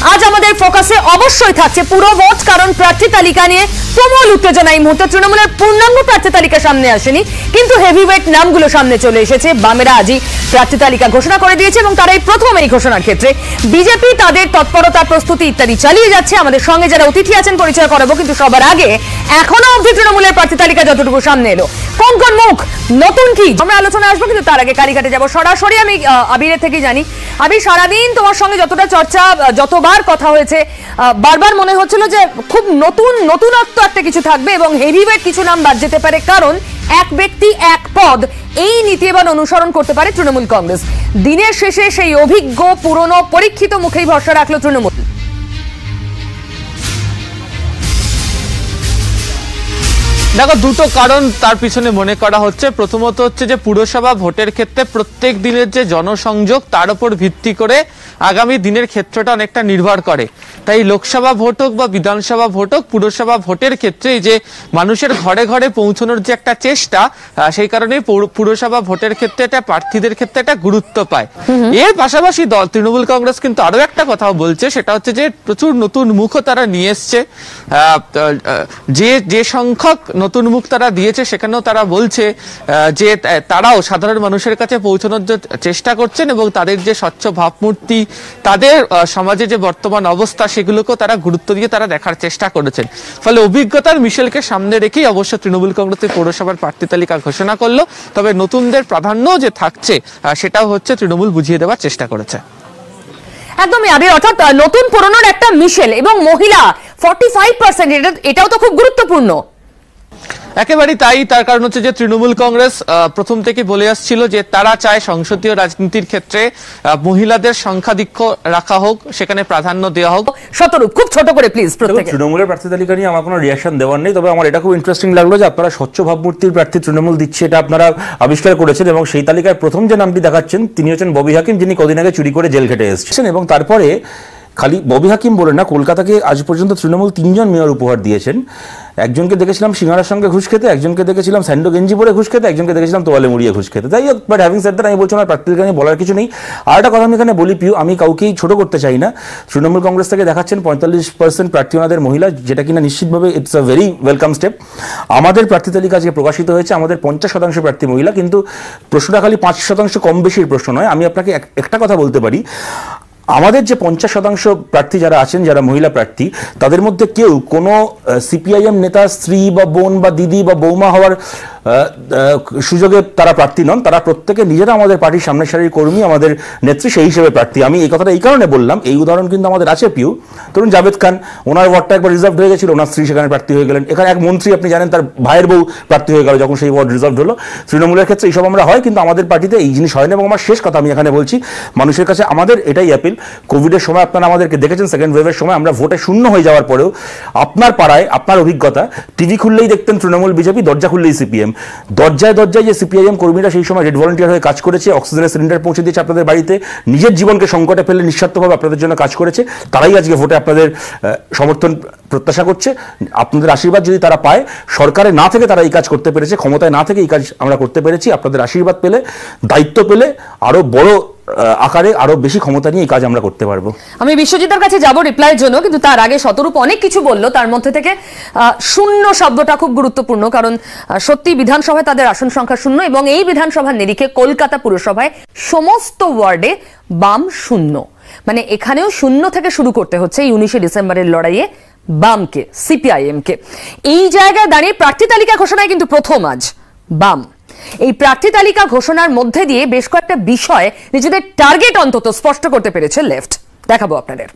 আজ আমাদের ফোকাসে অবশ্যই থাকছে পুরো ভোট, কারণ প্রার্থী তালিকা নিয়ে তুমুল উত্তেজনা। এই মুহূর্তে তৃণমূলের পূর্ণাঙ্গ প্রার্থী তালিকা সামনে আসেনি, কিন্তু হেভিওয়েট নামগুলো সামনে চলে এসেছে। বামেরা আজই প্রার্থী তালিকা ঘোষণা করে দিয়েছে এবং তারাই প্রথম এই ঘোষণার ক্ষেত্রে। বিজেপি তাদের তৎপরতা, প্রস্তুতি ইত্যাদি চালিয়ে যাচ্ছে। আমাদের সঙ্গে যারা অতিথি আছেন পরিচয় করাবো, কিন্তু সবার আগে এখনো অবধি তৃণমূলের প্রার্থী তালিকা যতটুকু সামনে এলো, কোন কোন মুখ, নতুন কি, আমরা আলোচনা আসবো। কিন্তু তার আগে কালীঘাটে যাবো সরাসরি। আমি আবিরের থেকেই জানি, আবির, সারাদিন তোমার সঙ্গে যতটা চর্চা, যতবার কথা হয়েছে, বারবার মনে হচ্ছিল যে খুব নতুনত্ব একটা কিছু থাকবে এবং হেভিওয়েট কিছু নাম বাদ যেতে পারে, কারণ এক ব্যক্তি এক পদ, এই নীতি এবার অনুসরণ করতে পারে তৃণমূল কংগ্রেস। দিনের শেষে সেই অভিজ্ঞ, পুরনো, পরীক্ষিত মুখেই ভরসা রাখলো তৃণমূল। দেখো, দুটো কারণ তার পিছনে মনে করা হচ্ছে। প্রথমত হচ্ছে যে পুরসভা ভোটের ক্ষেত্রে প্রত্যেক দিনের যে জনসংযোগ, তার উপর ভিত্তি করে আগামী দিনের ক্ষেত্রটা অনেকটা নির্ভর করে। তাই লোকসভা ভোট হোক বা বিধানসভা ভোট হোক, পুরসভা ভোটের ক্ষেত্রে যে মানুষের ঘরে ঘরে পৌঁছানোর যে একটা চেষ্টা, সেই কারণে পুরসভা ভোটের ক্ষেত্রে এটা প্রার্থীদের ক্ষেত্রে একটা গুরুত্ব পায়। এর পাশাপাশি দল তৃণমূল কংগ্রেস কিন্তু আরো একটা কথাও বলছে, সেটা হচ্ছে যে প্রচুর নতুন মুখও তারা নিয়ে এসছে। যে সংখ্যক নতুন মুখ তারা দিয়েছে, সেখানেও তারা বলছে যে তারাও সাধারণ মানুষের কাছে পৌঁছানোর চেষ্টা করছেন এবং তাদের যে স্বচ্ছ ভাবমূর্তি, তাদের সমাজে যে বর্তমান অবস্থা, সেগুলোকেও তারা গুরুত্ব দিয়ে তারা দেখার চেষ্টা করেছেন। ফলে অভিজ্ঞতার মিশেলকে সামনে রেখেই অবশ্য তৃণমূল কংগ্রেসের পৌরসভার প্রার্থী তালিকা ঘোষণা করলো। তবে নতুনদের প্রাধান্য যে থাকছে, সেটাও হচ্ছে তৃণমূল বুঝিয়ে দেওয়ার চেষ্টা করেছে। একদমই আবির, অর্থাৎ নতুন পুরনোর একটা মিশেল এবং মহিলা 45%, এটাও তো খুব গুরুত্বপূর্ণ। একেবারেই তাই। তার কারণ হচ্ছে যে তৃণমূল কংগ্রেস প্রথম থেকে বলে আসছিল যে তারা চায় সংসদীয় রাজনীতির ক্ষেত্রে মহিলাদের সংখ্যাধিক্য রাখা হোক, সেখানে প্রাধান্য দেওয়া হোক। শতরূপ, খুব ছোট করে প্লিজ। তৃণমূলের প্রার্থী তালিকা নিয়ে আমার কোনো রিয়াকশন দেওয়ার নেই, তবে আমার এটা খুব ইন্টারেস্টিং লাগলো যে আপনারা স্বচ্ছ ভাবমূর্তির প্রার্থী তৃণমূল দিচ্ছে, এটা আপনারা আবিষ্কার করেছেন এবং সেই তালিকায় প্রথম যে নামটি দেখাচ্ছেন তিনি হচ্ছেন ববি হাকিম, যিনি কদিন আগে চুরি করে জেল খেটে এসেছেন। এবং তারপরে খালি ববি হাকিম বলে না, কলকাতাকে আজ পর্যন্ত তৃণমূল 3জন মেয়র উপহার দিয়েছেন। একজনকে দেখেছিলাম সিঙ্গারার সঙ্গে ঘুষ খেতে, একজনকে দেখেছিলাম স্যান্ডো গেঞ্জি পরে ঘুষ খেতে, একজনকে দেখেছিলাম তোয়ালে মুড়িয়ে ঘুষ খেতে। তাই হোক, বাট হ্যাভিং সেড দ্যাট, আমি বলছি আমার প্রার্থীদের নিয়ে বলার কিছু নেই। আর একটা কথা আমি এখানে বলি পিউ, আমি কাউকেই ছোট করতে চাই না। তৃণমূল কংগ্রেস থেকে দেখাচ্ছেন 45% প্রার্থী ওনাদের মহিলা, যেটা কিনা নিশ্চিতভাবে it's a very welcome step. আমাদের প্রার্থী তালিকা আজকে প্রকাশিত হয়েছে, আমাদের 50% প্রার্থী মহিলা, কিন্তু প্রশ্নটা খালি 5% কম বেশির প্রশ্ন নয়। আমি আপনাকে একটা কথা বলতে পারি, আমাদের যে 50% প্রার্থী যারা আছেন, যারা মহিলা প্রার্থী, তাদের মধ্যে কেউ কোনো সিপিআইএম নেতা স্ত্রী বা বোন বা দিদি বা বৌমা হওয়ার সুযোগে তারা প্রার্থী নন। তারা প্রত্যেকে নিজেরা আমাদের পার্টির সামনের সারির কর্মী, আমাদের নেত্রী, সেই হিসেবে প্রার্থী। আমি এই কথাটা এই কারণে বললাম, এই উদাহরণ কিন্তু আমাদের আছে পিউ। ধরুন জাভেদ খান, ওনার ওয়ার্ডটা একবার রিজার্ভ হয়ে গেছিল, ওনার স্ত্রী সেখানে প্রার্থী হয়ে গেলেন। এখানে এক মন্ত্রী আপনি জানেন, তার ভাইয়ের বউ প্রার্থী হয়ে গেল যখন সেই ওয়ার্ড রিজার্ভ হলো। তৃণমূলের ক্ষেত্রে এইসব আমরা হয়, কিন্তু আমাদের পার্টিতে এই জিনিস হয় না। এবং আমার শেষ কথা আমি এখানে বলছি, মানুষের কাছে আমাদের এটাই অ্যাপিল, কোভিডের সময় আপনারা আমাদেরকে দেখেছেন, সেকেন্ড ওয়েভের সময় আমরা ভোটে শূন্য হয়ে যাওয়ার পরেও আপনার পাড়ায়, আপনার অভিজ্ঞতা, টিভি খুললেই দেখতেন তৃণমূল বিজেপি, দরজা খুললেই সিপিএম। দরজায় দরজায় যে সিপিআইএম কর্মীরা সেই সময় রেড ভলান্টিয়ার হয়ে কাজ করেছে, অক্সিজেনের সিলিন্ডার পৌঁছে দিয়েছে আপনাদের বাড়িতে, নিজের জীবনকে সংকটে ফেলে নিঃস্বার্থভাবে আপনাদের জন্য কাজ করেছে, তারাই আজকে ভোটে আপনাদের সমর্থন প্রত্যাশা করছে। আপনাদের আশীর্বাদ যদি তারা পায়, সরকারে না থেকে তারা এই কাজ করতে পেরেছে, ক্ষমতায় না থেকে এই কাজ আমরা করতে পেরেছি। আপনাদের আশীর্বাদ পেলে, দায়িত্ব পেলে, আরো বড় আকারে, আরো বেশি ক্ষমতা নিয়ে এই কাজ আমরা করতে পারবো। আমি বিশ্বজিতের কাছে যাব রিপ্লাইয়ের জন্য, কিন্তু তার আগে শতরূপ অনেক কিছু বললো, তার মধ্যে থেকে শূন্য শব্দটা খুব গুরুত্বপূর্ণ, কারণ সত্যি বিধানসভায় তাদের আসন সংখ্যা শূন্য এবং এই বিধানসভার নিরিখে কলকাতা পুরসভায় সমস্ত ওয়ার্ডে বাম শূন্য। মানে এখানেও শূন্য থেকে শুরু করতে হচ্ছে এই 19শে ডিসেম্বরের লড়াইয়ে বামকে, সিপিআইএম কে। এই জায়গায় দাঁড়িয়ে প্রার্থী তালিকা ঘোষণায় কিন্তু প্রথম আজ বাম। এই প্রার্থী তালিকা ঘোষণার মধ্যে দিয়ে বেশ কয়েকটা বিষয় নিজেদের টার্গেট অন্তত স্পষ্ট করতে পেরেছে লেফট। দেখাবো আপনাদের।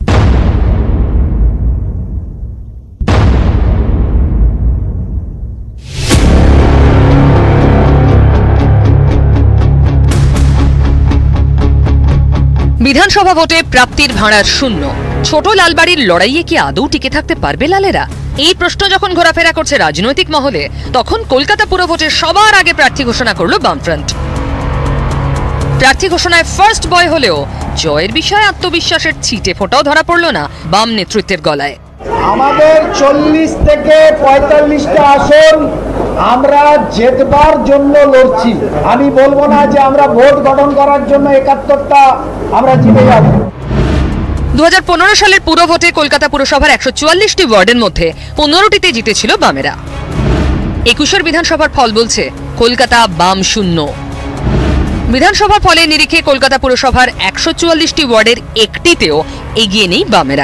বিধানসভা ভোটে প্রাপ্তির ভাড়ার শূন্য, ছোট লালবাড়ির লড়াইয়ে কি আদৌ টিকে থাকতে পারবে লালেরা? এই প্রশ্ন যখন ঘোরাফেরা করছে রাজনৈতিক মহলে, তখন কলকাতা পুর ভোটের সবার আগে প্রার্থী ঘোষণা করল বামফ্রন্ট। প্রার্থী ঘোষণায় ফার্স্ট বয় হলেও জয়ের বিষয়ে আত্মবিশ্বাসের ছিটে ফোঁটাও ধরা পড়ল না বাম নেতৃত্বের গলায়। আমাদের 40 থেকে 45টা আসন আমরা জেতবার জন্য লড়ছি। আমি বলবো না যে আমরা ভোট গঠন করার জন্য 71টা আমরা জিতে যাব। 2015 সালের পুর ভোটে কলকাতা পুরসভার 144টি ওয়ার্ডের মধ্যে 15টিতে জিতেছিল বামেরা। 21 বিধানসভার ফল বলছে কলকাতা বাম শূন্য। বিধানসভার ফলে নিরিখে কলকাতা পুরসভার 144টি ওয়ার্ডের একটিতেও এগিয়ে নেই বামেরা।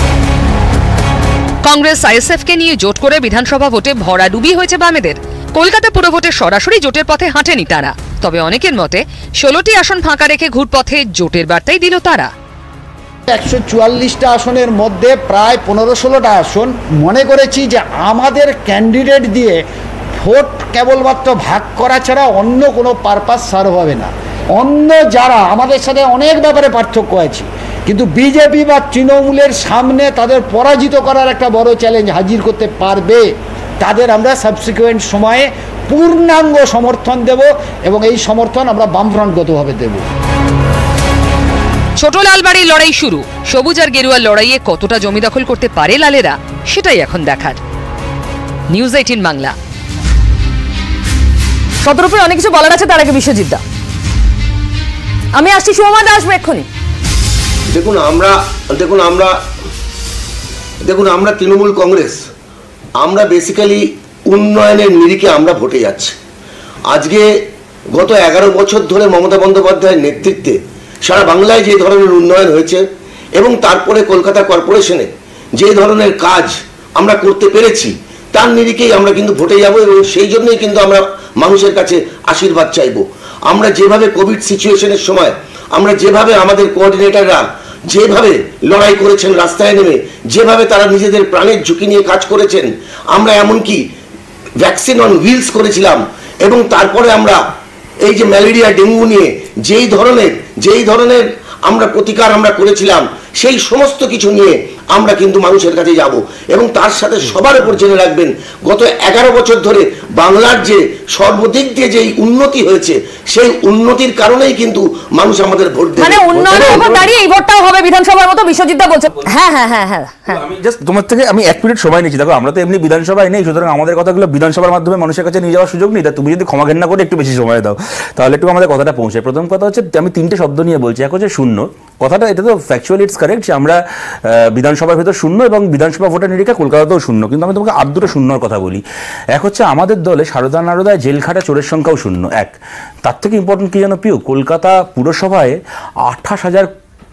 কংগ্রেস আইএসএফ কে নিয়ে জোট করে বিধানসভা ভোটে ভরাডুবি হয়েছে বামেদের। কলকাতা পুর ভোটে সরাসরি জোটের পথে হাঁটেনি তারা, তবে অনেকের মতে 16টি আসন ফাঁকা রেখে ঘুরপথে জোটের বার্তাই দিল তারা। 144টা আসনের মধ্যে প্রায় 15-16টা আসন মনে করেছি যে আমাদের ক্যান্ডিডেট দিয়ে ভোট কেবলমাত্র ভাগ করা ছাড়া অন্য কোনো পারপাস সার্ভ হবে না। অন্য যারা আমাদের সাথে অনেক ব্যাপারে পার্থক্য আছে, কিন্তু বিজেপি বা তৃণমূলের সামনে তাদের পরাজিত করার একটা বড় চ্যালেঞ্জ হাজির করতে পারবে, তাদের আমরা সাবসিকুয়েন্ট সময়ে পূর্ণাঙ্গ সমর্থন দেব এবং এই সমর্থন আমরা বামফ্রন্টগতভাবে দেব। ছোট লালবাড়ির লড়াই শুরু। সবুজ আর গেরুয়ার লড়াইয়ে কতটা জমি দখল করতে পারে লালেরা, সেটাই এখন দেখার। নিউজ 18 বাংলা। শতরূপে অনেক কিছু বলার আছে, তার আগে বিশ্বজিৎ দা আমি আসছি, সুমা দা আসবে এক্ষুনি। দেখুন আমরা তৃণমূল কংগ্রেস, আমরা বেসিক্যালি উন্নয়নের নিরিখে আমরা ভোটে যাচ্ছি। আজকে গত 11 বছর ধরে মমতা বন্দ্যোপাধ্যায়ের নেতৃত্বে সারা বাংলায় যে ধরনের উন্নয়ন হয়েছে এবং তারপরে কলকাতা কর্পোরেশনে যে ধরনের কাজ আমরা করতে পেরেছি, তার নিরিখেই আমরা কিন্তু ভোটে যাব এবং সেই জন্যই কিন্তু আমরা মানুষের কাছে আশীর্বাদ চাইব। আমরা যেভাবে কোভিড সিচুয়েশনের সময় আমরা যেভাবে আমাদের কোঅর্ডিনেটররা যেভাবে লড়াই করেছেন রাস্তায় নেমে, যেভাবে তারা নিজেদের প্রাণের ঝুঁকি নিয়ে কাজ করেছেন, আমরা এমনকি ভ্যাকসিন অন হুইলস করেছিলাম এবং তারপরে আমরা এই যে ম্যালেরিয়া ডেঙ্গু নিয়ে যেই ধরনের আমরা প্রতিকার আমরা করেছিলাম, সেই সমস্ত কিছু নিয়ে আমরা কিন্তু মানুষের কাছে যাব এবং তার সাথে সবার উপর জেনে রাখবেন গত 11 বছর ধরে বাংলার যে সর্বদিক দিয়ে যেই উন্নতি হয়েছে, সেই উন্নতির কারণেই কিন্তু মানুষ আমাদের ভোট দেবে। মানে উন্নয়নের উপর দাঁড়িয়ে এই ভোটটাও হবে বিধানসভার মতো, বিশ্বজিৎ দা বলছে। হ্যাঁ। আমি জাস্ট তোমার থেকে আমি 1 মিনিট সময় নিচ্ছি। দেখো আমরা তো এমনি বিধানসভায় নেই, সুতরাং আমাদের কথাগুলো বিধানসভার মাধ্যমে মানুষের কাছে নিয়ে যাওয়ার সুযোগ নেই। তুমি যদি ক্ষমা ঘেন্না করে একটু বেশি সময় দাও তাহলে একটু আমাদের কথাটা পৌঁছায়। প্রথম কথা হচ্ছে আমি 3টে শব্দ নিয়ে বলছি। এক হচ্ছে শূন্য কথাটা, এটা তো ফ্যাকচুয়ালি ইটস কারেক্ট যে আমরা বিধানসভার ভেতর শূন্য এবং বিধানসভা ভোটের নিরিখে কলকাতাতেও শূন্য, কিন্তু আমি তোমাকে আর দুটো শূন্যর কথা বলি। এক হচ্ছে আমাদের দলে সারদা নারদায় জেল খাটা চোরের সংখ্যাও শূন্য। তার থেকে ইম্পর্টেন্ট কি জানো পিউ, কলকাতা পুরসভায় 28,000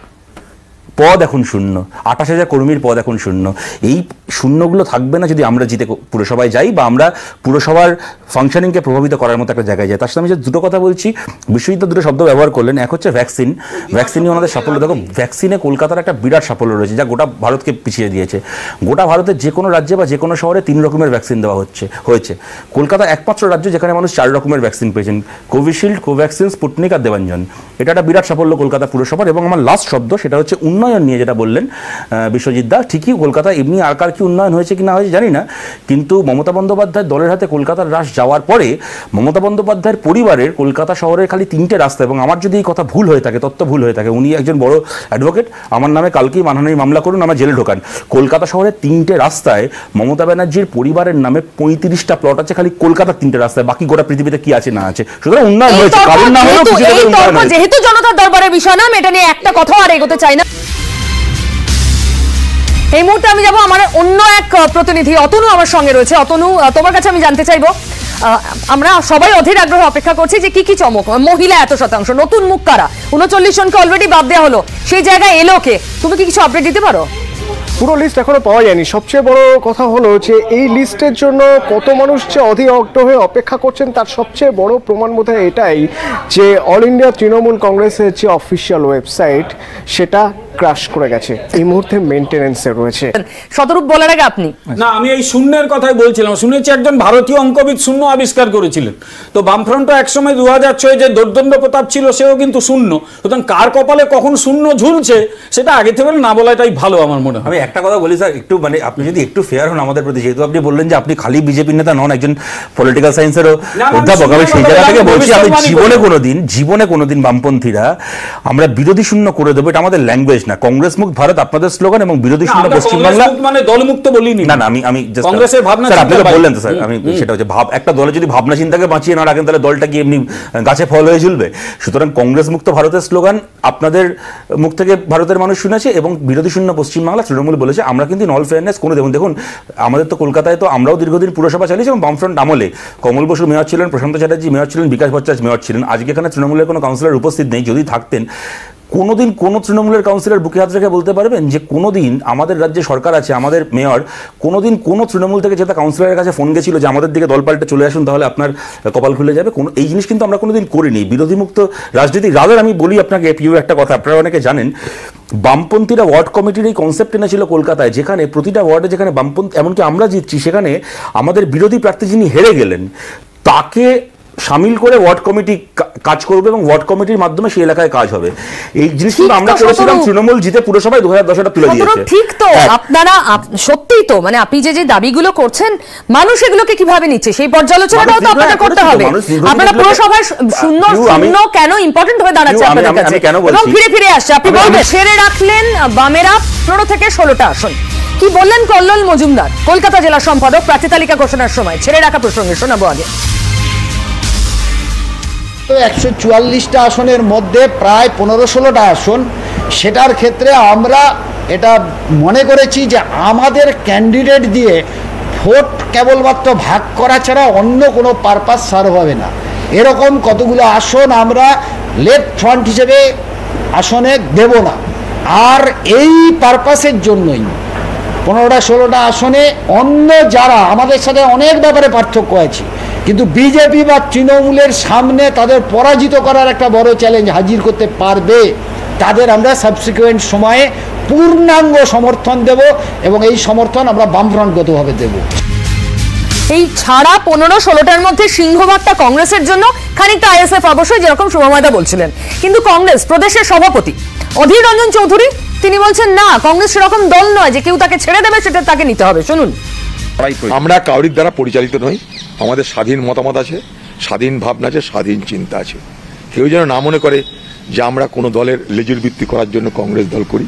পদ এখন শূন্য, 28,000 কর্মীর পদ এখন শূন্য। এই শূন্যগুলো থাকবে না যদি আমরা জিতে পুরসভায় যাই বা আমরা পুরসভার ফাংশনিংকে প্রভাবিত করার মতো একটা জায়গায় যাই। তার সাথে আমি যে দুটো কথা বলছি, বিশ্বজিৎ দুটো শব্দ ব্যবহার করলেন। এক হচ্ছে ভ্যাকসিন নিয়ে ওনাদের সাফল্য। দেখো ভ্যাকসিনে কলকাতার একটা বিরাট সাফল্য রয়েছে যা গোটা ভারতকে পিছিয়ে দিয়েছে। গোটা ভারতের যে কোনো রাজ্যে বা যে কোনো শহরে 3 রকমের ভ্যাকসিন দেওয়া হয়েছে। কলকাতা একমাত্র রাজ্য যেখানে মানুষ 4 রকমের ভ্যাকসিন পেয়েছেন, কোভিশিল্ড, কোভ্যাক্সিন, স্পুটনিক আর দেবাঞ্জন। এটা একটা বিরাট সাফল্য কলকাতা পুরসভার। এবং আমার লাস্ট শব্দ সেটা হচ্ছে উন্নয়ন নিয়ে যেটা বললেন বিশ্বজিৎ দা। ঠিকই কলকাতা এমনি আর কার কি উন্নয়ন হয়েছে কি না হয়েছে জানি না, কিন্তু মমতা বন্দ্যোপাধ্যায়ের দলের হাতে কলকাতার রাশ যাওয়ার পরে মমতা বন্দ্যোপাধ্যায়ের পরিবারের কলকাতা শহরের খালি 3টে রাস্তা, এবং আমার যদি এই কথা ভুল হয়ে থাকে, তথ্য ভুল হয়ে থাকে, উনি একজন বড় অ্যাডভোকেট, আমার নামে কালকেই মানহানির মামলা করুন, আমার জেলে ঢোকান। কলকাতা শহরের 3টে রাস্তায় মমতা ব্যানার্জির পরিবারের নামে 35টা প্লট আছে খালি কলকাতার 3টে রাস্তায়, বাকি গোটা পৃথিবীতে কি আছে না আছে। সুতরাং উন্নয়ন হয়েছে, কারণ না হলেও যেহেতু জনতার দরবারের বিষয় না, এটা নিয়ে একটা কথা আর এগোতে চাই না। এই মুহূর্তে আমি যাব আমার অন্য এক প্রতিনিধি অতনু আমার সঙ্গে রয়েছে। অতনু, তোমার কাছে আমি জানতে চাইবো, আমরা সবাই অধীর আগ্রহে অপেক্ষা করছি যে কি চমক, মহিলা এত শতাংশ, নতুন মুখ কারা, 39 জনকে অলরেডি বাদ দেওয়া হলো, সেই জায়গায় এলো কে? তুমি কি কিছু আপডেট দিতে পারো? পুরো লিস্ট এখনো পাওয়া যায়নি। সবচেয়ে বড় কথা হলো যে এই লিস্টের জন্য কত মানুষ যে অধীর হয়ে অপেক্ষা করছেন তার সবচেয়ে বড় প্রমাণ বোধহয় এটাই যে অল ইন্ডিয়া তৃণমূল কংগ্রেসের যে অফিসিয়াল ওয়েবসাইট সেটা ক্রাশ করে গেছে, এই মুহূর্তে মেইনটেনেন্সে রয়েছে। শতরূপ বলার আগে আপনি। না, আমি এই শূন্যের কথাই বলছিলাম। শুনেছি একজন ভারতীয় অঙ্কবিদ শূন্য আবিষ্কার করেছিলেন। তো বামফ্রন্ট একসময় 2006 যে দোর্দণ্ড প্রতাপ ছিল সেও কিন্তু শূন্য। সুতরাং কার কপালে কখন শূন্য ঝুলছে সেটা আগে থেকে না বলাটাই ভালো আমার মনে হয়। আমি একটা কথা বলি স্যার, একটু মানে আপনি যদি একটু ফেয়ার হন আমাদের প্রতি, যেহেতু আপনি বললেন যে আপনি খালি বিজেপির নেতা নন, একজন পলিটিক্যাল সায়েন্সেরও অধ্যাপক, আমি সেই জায়গা থেকে বলছি আমি জীবনে কোনোদিন বামপন্থীরা আমরা বিরোধী শূন্য করে দেবো, এটা আমাদের ল্যাঙ্গুয়েজ না, কংগ্রেস মুক্ত ভারত আপনাদের স্লোগান এবং বিরোধী শূন্য পশ্চিমবাংলা মানে দলমুক্ত বলিনি। না আমি কংগ্রেসের ভাবনা স্যার আপনি তো বললেন তো স্যার, আমি সেটা হচ্ছে একটা দলে যদি ভাবনা চিন্তাকে বাঁচিয়ে না রাখেন তাহলে দলটা কি এমনি গাছে ফল হয়ে ঝুলবে? সুতরাং কংগ্রেস মুক্ত ভারতের স্লোগান আপনাদের মুখ থেকে ভারতের মানুষ শুনেছে এবং বিরোধী শূন্য পশ্চিমবাংলা তৃণমূল বলেছে। আমরা কিন্তু ইন অল ফেয়ারনেস কোনো দেখুন আমাদের তো কলকাতায় তো আমরাও দীর্ঘদিন পুরসভা চালিয়েছি এবং বামফ্রন্ট আমলে কমল বসু মেয়র ছিলেন, প্রশান্ত চ্যাটার্জি মেয়র ছিলেন, বিকাশ ভট্টাচার্য মেয়র ছিলেন। আজকে এখানে তৃণমূলের কোনো কাউন্সিলর উপস্থিত নেই, যদি থাকতেন কোনোদিন কোনো তৃণমূলের কাউন্সিলর বুকে হাত রেখে বলতে পারবেন যে কোনোদিন আমাদের রাজ্যে সরকার আছে, আমাদের মেয়র কোনোদিন কোনো তৃণমূল থেকে যেটা কাউন্সিলরের কাছে ফোন গেছিল যে আমাদের দিকে দল পাল্টে চলে আসুন তাহলে আপনার কপাল খুলে যাবে? কোনো এই জিনিস কিন্তু আমরা কোনোদিন করিনি। বিরোধীমুক্ত রাজনীতি রাজার আমি বলি আপনাকে পিউ একটা কথা, আপনারা অনেকে জানেন বামপন্থীরা ওয়ার্ড কমিটির এই কনসেপ্ট এনেছিল কলকাতায়, যেখানে প্রতিটা ওয়ার্ডে যেখানে বামপন্থী এমনকি আমরা জিতছি সেখানে আমাদের বিরোধী প্রার্থী যিনি হেরে গেলেন তাকে সামিল করে ওয়ার্ড কমিটি কাজ করবে এবং ওয়ার্ড কমিটির মাধ্যমে সেই এলাকায় কাজ হবে। এই জিনিসগুলো আমরা করেছিলাম, তৃণমূল জিতে পুরসভায় 2010 তুলে দিয়েছে। ঠিক তো আপনারা সত্যিই তো মানে আপনি যে দাবিগুলো করছেন মানুষ এগুলোকে কিভাবে নিচ্ছে সেই পর্যালোচনাটাও তো আপনাদের করতে হবে। আপনারা পুরসভায় শূন্য শূন্য কেন ইম্পর্টেন্ট হয়ে দাঁড়াচ্ছে আপনাদের কাছে এবং ফিরে ফিরে আসছে। আপনি বলবেন ছেড়ে রাখলেন বামেরা 15 থেকে 16টা আসন, কি বললেন কল্লোল মজুমদার কলকাতা জেলা সম্পাদক প্রার্থী তালিকা ঘোষণার সময় ছেড়ে রাখা প্রসঙ্গে শোনাবো আগে। 144টা আসনের মধ্যে প্রায় 15-16টা আসন, সেটার ক্ষেত্রে আমরা এটা মনে করেছি যে আমাদের ক্যান্ডিডেট দিয়ে ভোট কেবলমাত্র ভাগ করা ছাড়া অন্য কোনো পারপাস সার্ভ হবে না। এরকম কতগুলো আসন আমরা লেফট ফ্রন্ট হিসেবে আসনে দেব না। আর এই পারপাসের জন্যই 15-16টা আসনে অন্য যারা আমাদের সাথে অনেক ব্যাপারে পার্থক্য আছে, কিন্তু বিজেপি বা তৃণমূলের সামনে তাদের পরাজিত করার একটা বড় চ্যালেঞ্জ হাজির করতে পারবে, তাদের আমরা সাবসিকুয়েন্ট সময়ে পূর্ণাঙ্গ সমর্থন দেব এবং এই সমর্থন আমরা বামফ্রন্টগতভাবে দেব। এই ছাড়া 15-16টার মধ্যে সিংহভাগটা কংগ্রেসের জন্য, খানিকটা আইএসএফ অবশ্যই, যেরকম শুভময়দা বলছিলেন। কিন্তু কংগ্রেস প্রদেশের সভাপতি অধীর রঞ্জন চৌধুরী তিনি বলছেন না, কংগ্রেস সেরকম দল নয় যে কেউ তাকে ছেড়ে দেবে, সেটা তাকে নিতে হবে। শুনুন, আমরা কাউরির দ্বারা পরিচালিত নই, আমাদের স্বাধীন মতামত আছে, স্বাধীন ভাবনা আছে, স্বাধীন চিন্তা আছে। কেউ যেন না মনে করে যে আমরা কোনো দলের লেজুর ভিত্তি করার জন্য কংগ্রেস দল করি।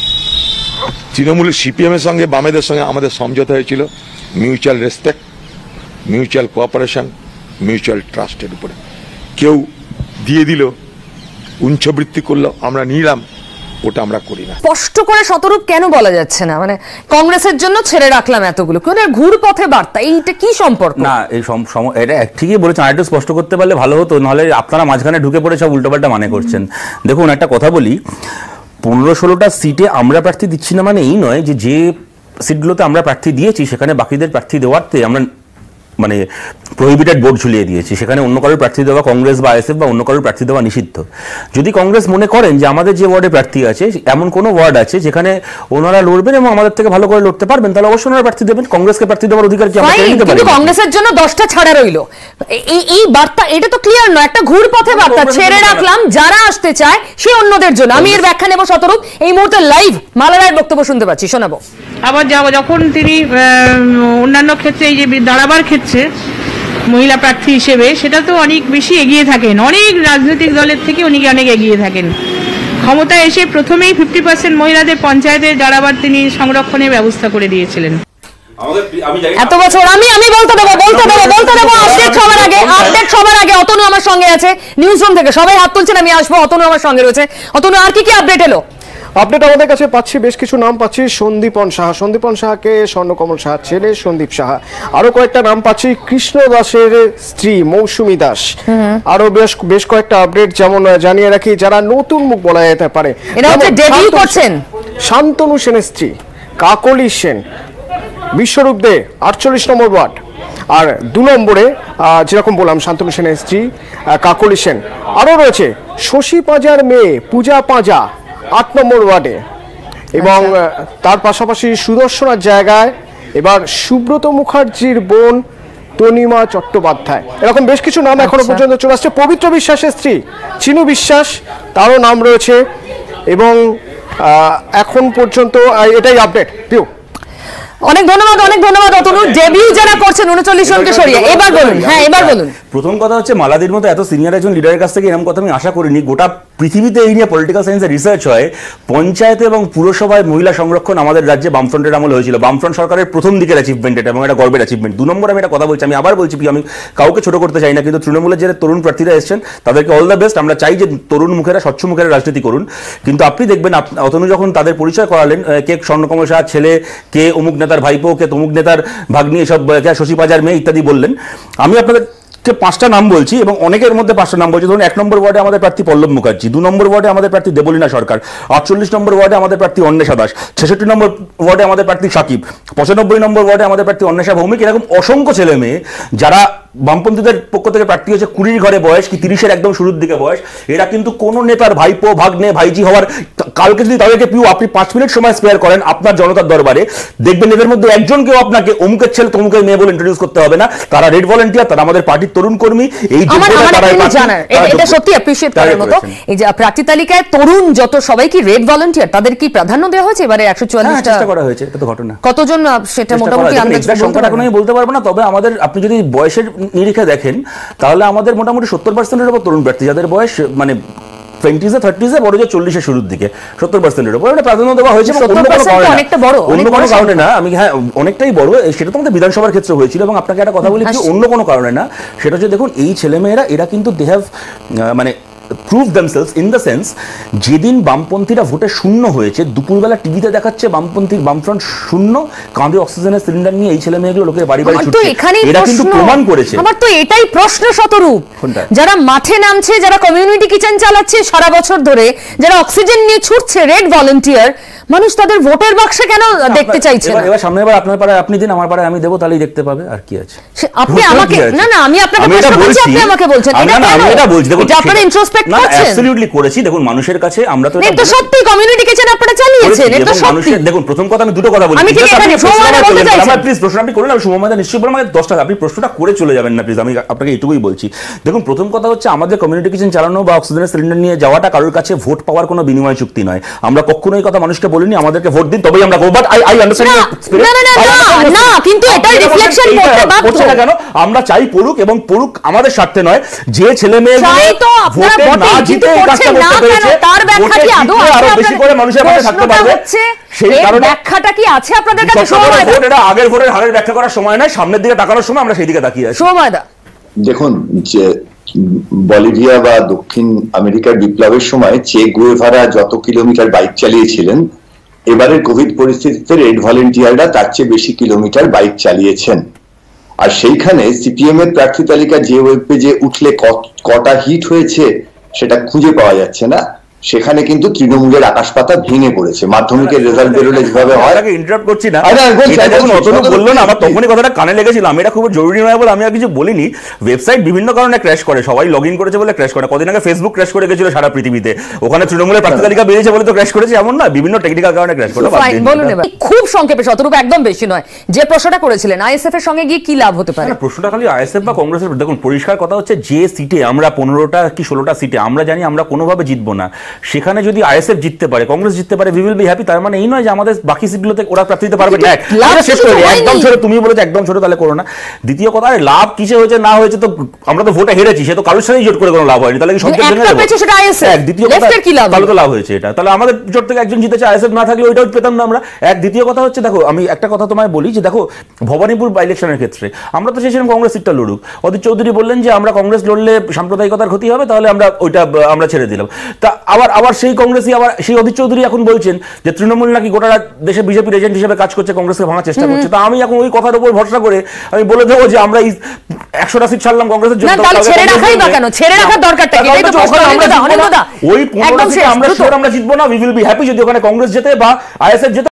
তৃণমূলের সিপিএমের সঙ্গে বামেদের সঙ্গে আমাদের সমঝোতা হয়েছিল mutual respect, mutual cooperation, mutual ট্রাস্টের উপরে। কেউ দিয়ে দিল, উঞ্চবৃত্তি করলো, আমরা নিলাম, ওটা আমরা করি না। স্পষ্ট করে শতরূপ কেন বলা যাচ্ছে না? মানে কংগ্রেসের জন্য ছেড়ে রাখলাম এতগুলো, কোন ঘুরপথে বার্তা, এইটা কি সম্পর্ক? না এই এটা ঠিকই বলেছেন, আরেকটু স্পষ্ট করতে পারলে ভালো হতো, নাহলে আপনারা মাঝখানে ঢুকে পড়ে সব উল্টোপাল্টা মানে করছেন। দেখুন একটা কথা বলি, 15-16টা সিটে আমরা প্রার্থী দিচ্ছি না মানে এই নয় যে সিটগুলোতে আমরা প্রার্থী দিয়েছি সেখানে বাকিদের প্রার্থী দেওয়াতে আমরা মানে প্রহিবিটেড বোর্ড ঝুলিয়ে দিয়েছি, সেখানে অন্য কারোর প্রার্থী দেওয়া কংগ্রেস বা আইএসএফ বা অন্য কারোর প্রার্থী দেওয়া নিষিদ্ধ। যদি কংগ্রেস মনে করেন যে আমাদের যে ওয়ার্ডে প্রার্থী আছে এমন কোনো ওয়ার্ড আছে যেখানে ওনারা লড়বেন এবং আমাদের থেকে ভালো করে লড়তে পারবেন, তাহলে অবশ্যই ওনারা প্রার্থী দেবেন। কংগ্রেসকে প্রার্থী দেওয়ার অধিকার কি আমরা নিতে পারি? কিন্তু কংগ্রেসের জন্য 10টা ছাড়া রইল, এই বার্তা এটা তো ক্লিয়ার নয়, একটা ঘুরপথে বার্তা, ছেড়ে রাখলাম, যারা আসতে চায় সে অন্যদের জন্য। আমি এর ব্যাখ্যা নেব শতরূপ, এই মুহূর্তে লাইভ মালা রায়ের বক্তব্য শুনতে পাচ্ছি, শোনাবো। আবার যখন তিনি অন্যান্য ক্ষেত্রে এই যে দাঁড়াবার ক্ষেত্রে মহিলা প্রার্থী হিসেবে সেটা তো অনেক বেশি এগিয়ে থাকেন, অনেক রাজনৈতিক দলের থেকে উনি অনেক এগিয়ে থাকেন। ক্ষমতায় এসে প্রথমেই 50% মহিলাদের পঞ্চায়েতে দাঁড়াবার তিনি সংরক্ষণের ব্যবস্থা করে দিয়েছিলেন। এত বছর আমি বলতে দেবো আপডেট সবার আগে অতনু আমার সঙ্গে আছে নিউজ রুম থেকে, সবাই হাত তুলছেন, আমি আসবো। অতনু আমার সঙ্গে রয়েছে। অতনু, আর কি আপডেট এলো? আপডেট আমাদের কাছে পাচ্ছি, বেশ কিছু নাম পাচ্ছি। সন্দীপন সাহাকে স্বর্ণকমল সাহার ছেলে সন্দীপ সাহা, আরো কয়েকটা নাম পাচ্ছি, কৃষ্ণ দাসের স্ত্রী মৌসুমী দাস, আরো বেশ কয়েকটা আপডেট। যেমন জানিয়ে রাখি, যারা নতুন মুখ বলা যেতে পারে, শান্তনু সেনের স্ত্রী কাকলি সেন, বিশ্বরূপ দে 48 নম্বর ওয়ার্ড, আর 2 নম্বরে যেরকম বললাম শান্তনু সেনের স্ত্রী কাকলি সেন। আরো রয়েছে শশী পাঁজার মেয়ে পূজা পাঁজা 8 নম্বর ওয়ার্ডে, এবং তার পাশাপাশি সুদর্শনার জায়গায় এবার সুব্রত মুখার্জির বোন তনিমা চট্টোপাধ্যায়। এরকম বেশ কিছু নাম এখনো পর্যন্ত চলে আসছে। পবিত্র বিশ্বাসের স্ত্রী চিনু বিশ্বাস, তারও নাম রয়েছে, এবং এখন পর্যন্ত এটাই আপডেট। অনেক ধন্যবাদ অতনু। ডেবিউ যারা করছেন 39 জনকে সরিয়ে, এবার বলুন। হ্যাঁ, এবার বলুন। প্রথম কথা হচ্ছে মালাদির মতো এত সিনিয়র একজন লিডারের কাছ থেকে এরকম কথা আমি আশা করিনি। গোটা পৃথিবীতে এই নিয়ে পলিটিক্যাল সায়েন্সে রিসার্চ হয়, পঞ্চায়েত এবং পুরসভায় মহিলা সংরক্ষণ আমাদের রাজ্যে বামফ্রন্টের আমলে হয়েছিল। বামফ্রন্ট সরকারের প্রথম দিকের অ্যাচিভমেন্ট এটা, এবং এটা গর্বের অ্যাচিভমেন্ট। 2 নম্বর আমি একটা কথা বলছি, আমি আবার বলছি, আমি কাউকে ছোট করতে চাই না, কিন্তু তৃণমূলের যে তরুণ প্রার্থীরা এসেছেন তাদেরকে অল দ্য বেস্ট। আমরা চাই যে তরুণ মুখেরা, স্বচ্ছ মুখেরা রাজনীতি করুন। কিন্তু আপনি দেখবেন অতনু যখন তাদের পরিচয় করালেন, কে স্বর্ণকমল শাহর ছেলে, কে অমুক নেতার ভাইপো, কে তমুক নেতার ভাগ্নি, এসব শশী পাজার মেয়ে ইত্যাদি বললেন, আমি আপনাদের 5টা নাম বলছি এবং অনেকের মধ্যে 5টা নাম বলছি। ধরুন 1 নম্বর ওয়ার্ডে আমাদের প্রার্থী পল্লব মুখার্জি, 2 নম্বর ওয়ার্ডে আমাদের প্রার্থী দেবলীনা সরকার, 48 নম্বর ওয়ার্ডে আমাদের প্রার্থী অন্বেষা দাস, 66 নম্বর ওয়ার্ডে আমাদের প্রার্থী সাকিব, 95 নম্বর ওয়ার্ডে আমাদের প্রার্থী অন্বেষা ভৌমিক। এরকম অসংখ্য ছেলে মেয়ে যারা বামপন্থীদের পক্ষ থেকে প্রার্থী হচ্ছে 20 ঘরে বয়স কি 30-এর একদম শুরুর দিকে বয়স। এরা কিন্তু কোনো নেতার ভাইপো, ভাগ্নে, ভাইজি হওয়ার, কালকে যদি তাদেরকে আপনি 5 মিনিট সময় স্পেয়ার করেন আপনার জনতার দরবারে, দেখবেন এদের মধ্যে একজনকেও আপনাকে অমুকের ছেলে তমুকের মেয়ে বলে ইন্ট্রোডিউস করতে হবে না। তারা রেড ভলান্টিয়ার, তারা আমাদের পার্টির তরুণ কর্মী। এই এটা সত্যি অ্যাপ্রিশিয়েট করার মতো। এই যে প্রার্থী তালিকায় তরুণ যত সবাই কি রেড ভলান্টিয়ার, তাদের কি প্রাধান্য দেওয়া হয়েছে এবারে? 144টা চেষ্টা করা হয়েছে, এটা তো ঘটনা। কতজন সেটা মোটামুটি আন্দাজ সংখ্যাটা এখন আমি বলতে পারবো না, তবে আমাদের আপনি যদি বয়সের নিরিখে দেখেন তাহলে আমাদের মোটামুটি 70%-এর উপর তরুণ প্রার্থী, যাদের বয়স মানে 20s 30s, বড় যে 40-এর শুরুর দিকে 70%-এর উপর প্রাধান্য দেওয়া হয়েছে। অন্য কোনো কারণে না, আমি অনেকটাই বড়, সেটা তো আমাদের বিধানসভার ক্ষেত্রে হয়েছিল। এবং আপনাকে একটা কথা বলি, অন্য কোনো কারণে না, সেটা হচ্ছে দেখুন এই ছেলেমেয়েরা এরা কিন্তু দে হ্যাভ মানে prove themselves in the sense, যেদিন বামপন্থীরা ভোটে শূন্য হয়েছে, দুপুরবেলা টিভিতে দেখাচ্ছে বামফ্রন্ট শূন্য, কাঁধে অক্সিজেনের সিলিন্ডার নিয়ে এই ছেলে মেয়েগুলো লোকের বাড়ি বাড়ি ছুটছে, এরা কিন্তু প্রমাণ করেছে। আমার তো এটাই প্রশ্ন শতরূপ, যারা মাঠে নামছে, যারা কমিউনিটি কিচেন চালাচ্ছে সারা বছর ধরে, যারা অক্সিজেন নিয়ে ছুটছে, রেড ভলান্টিয়ার, মানুষ তাদের ভোটের বাক্সে কেন দেখতে চাইছে না? এবার সামনে এবার আপনার পাড়ায় আপনি দিন, আমার পাড়ায় আমি দেবো, তাহলেই দেখতে পাবে। আর কি আছে? আপনি আমাকে না, আমি আপনাকে প্রশ্ন করছি, আপনি আমাকে বলছেন এটা বলছি, দেখুন আপনারা ইন্ট্রোস্পেক্ট করছেন। অ্যাবসলিউটলি করেছি। দেখুন মানুষের কাছে আমরা তো এটা সত্যি কমিউনিটি কিচেন আপনারা চালিয়েছেন, এটা সত্যি। দেখুন প্রথম কথা আমি দুটো কথা বলি, আমি ঠিক এখানে সময় বলতে চাইছি, আমার প্লিজ প্রশ্ন আপনি করলেন, আমি সময় নিশ্চয়ই বললাম, আমাকে 10টা আপনি প্রশ্নটা করে চলে যাবেন না প্লিজ, আমি আপনাকে এইটুকুই বলছি। দেখুন প্রথম কথা হচ্ছে আমাদের কমিউনিটি কিচেন চালানো বা অক্সিজেনের সিলিন্ডার নিয়ে যাওয়াটা কারোর কাছে ভোট পাওয়ার কোনো বিনিময় চুক্তি নয়। আমরা কখনোই কথা মানুষকে বলিনি আমাদেরকে ভোট দিন তবেই আমরা করব, বাট আই আন্ডারস্ট্যান্ড না, কিন্তু এটা রিফ্লেকশন করতে বাধ্য কেন? আমরা চাই পড়ুক, এবং পড়ুক আমাদের স্বার্থে নয়। যে ছেলে মেয়ে ভোটে না জিতে এই কাজটা করতে পেরেছে, তার ব্যাখ্যা কি আদৌ আরো বেশি করে মানুষের পাশে থাকতে পারবে, সেই কারণে ব্যাখ্যাটা কি আছে আপনাদের কাছে? সময় ভোট এটা আগের ভোটের হারের ব্যাখ্যা করার সময় নয়, সামনের দিকে তাকানোর সময় আমরা সেই দিকে তাকিয়ে আছি। সময় দা দেখুন, যে বলিভিয়া বা দক্ষিণ আমেরিকার বিপ্লবের সময় চে গুয়েভারা যত কিলোমিটার বাইক চালিয়েছিলেন, এবারের কোভিড পরিস্থিতিতে রেড ভলেন্টিয়াররা তার চেয়ে বেশি কিলোমিটার বাইক চালিয়েছেন। আর সেইখানে সিপিএম এর প্রার্থী তালিকা যে ওয়েব পেজে উঠলে কটা হিট হয়েছে সেটা খুঁজে পাওয়া যাচ্ছে না। সেখানে কিন্তু তৃণমূলের আকাশপাতা ভেঙে পড়েছে। মাধ্যমিকের রেজাল্ট বেরোলে যেভাবে হয়, ইন্টারাপ্ট করছি না, বললো না, আমার তখনই কথাটা কানে লেগেছিল, আমি এটা খুব জরুরি নয় বলে আমি আর কিছু বলিনি। ওয়েবসাইট বিভিন্ন কারণে ক্র্যাশ করে, সবাই লগ ইন করেছে বলে ক্র্যাশ করে। কদিন আগে ফেসবুক ক্র্যাশ করে গেছিল সারা পৃথিবীতে, ওখানে তৃণমূলের প্রার্থী তালিকা বেরিয়েছে বলে তো ক্র্যাশ করেছে এমন না, বিভিন্ন টেকনিক্যাল কারণে ক্র্যাশ করে। খুব সংক্ষেপে, শতরূপ একদম বেশি নয়, যে প্রশ্নটা করেছিলেন আইএসএফ এর সঙ্গে গিয়ে কি লাভ হতে পারে? প্রশ্নটা খালি আইএসএফ বা কংগ্রেসের, দেখুন পরিষ্কার কথা হচ্ছে যে সিটে আমরা 15টা কি 16টা সিটে আমরা জানি আমরা কোনোভাবে জিতবো না, সেখানে যদি আইএসএফ জিততে পারে, কংগ্রেস জিততে পারে, উই উইল বি হ্যাপি। তার মানে এই নয় যে আমাদের বাকি সিটগুলোতে ওরা প্রার্থী দিতে পারবে না। একদম ছোট, তুমি বলেছো একদম ছোট, তাহলে করো না। দ্বিতীয় কথা, আরে লাভ কিসে হয়েছে না হয়েছে, তো আমরা তো ভোটে হেরেছি, সে তো কারোর সাথেই জোট করে কোনো লাভ হয়নি, তাহলে কি সব জেনে নেব? দ্বিতীয় কথা, তাহলে তো লাভ হয়েছে এটা, তাহলে আমাদের জোট থেকে একজন জিতেছে, আইএসএফ না থাকলে ওইটাও পেতাম না আমরা। দ্বিতীয় কথা হচ্ছে, দেখো আমি একটা কথা তোমায় বলি যে দেখো ভবানীপুর বাই ইলেকশনের ক্ষেত্রে আমরা তো চেয়েছিলাম কংগ্রেস সিটটা লড়ুক। অধীর চৌধুরী বললেন যে আমরা কংগ্রেস লড়লে সাম্প্রদায়িকতার ক্ষতি হবে, তাহলে আমরা ওইটা আমরা ছেড়ে দিলাম। তা আবার সেই কংগ্রেসই আবার সেই অধীর চৌধুরী এখন বলছেন যে তৃণমূল নাকি গোটা দেশে বিজেপির এজেন্ট হিসেবে কাজ করছে, কংগ্রেসকে ভাঙার চেষ্টা করছে। তা আমি এখন ওই কথার উপর ভরসা করে আমি বলে দেবো যে আমরা 100টা সিট ছাড়লাম কংগ্রেসের জন্য, ওই 15টা আমরা জিতবো না, উই উইল বি হ্যাপি যদি ওখানে কংগ্রেস জেতে বা আইএসএফ জেতে।